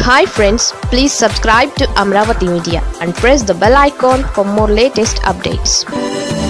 Hi friends, please subscribe to Amaravathi Media and press the bell icon for more latest updates.